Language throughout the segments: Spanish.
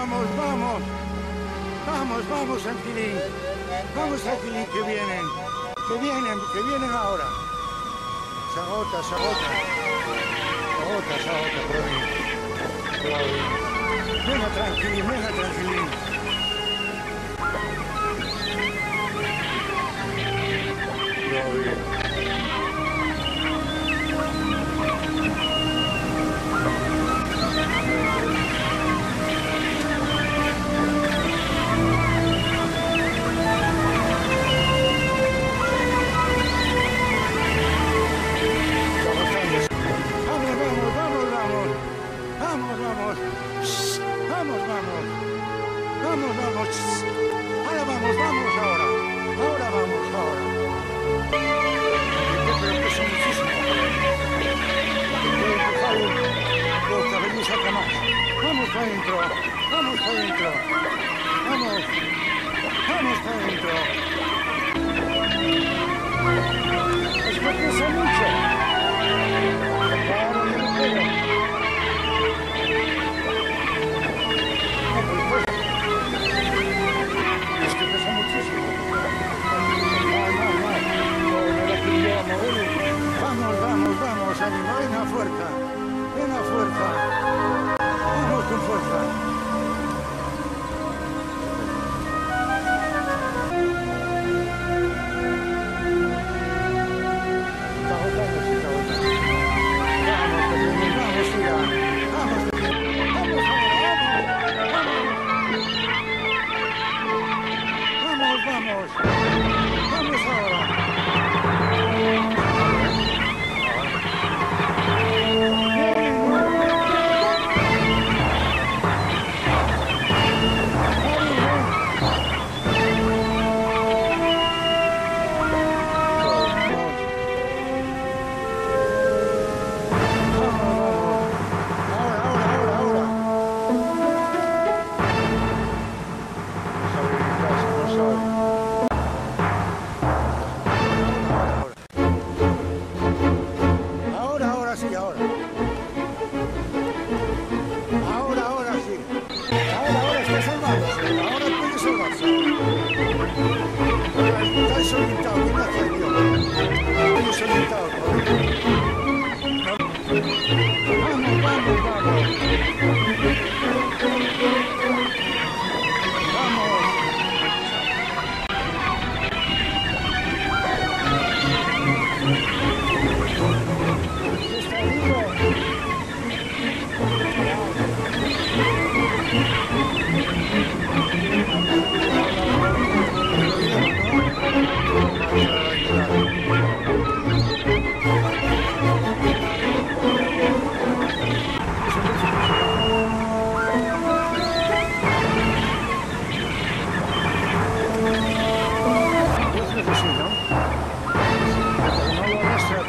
vamos, vamos. Vamos, vamos, Angelín. Vamos, Angelín, que vienen. Que vienen ahora. Se agota, se agota. Se agota, por ahí. Venga, tranquilín, venga, tranquilín. Vamos para adentro, vamos para adentro, vamos para adentro. Es que pesa mucho. Ahora yo no puedo. Es que pesa muchísimo. Vamos, ánimo, ven a fuerza. Vamos con fuerza. Está agotando. Vamos ahora.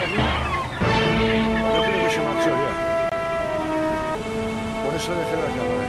Por eso dejé la cámara.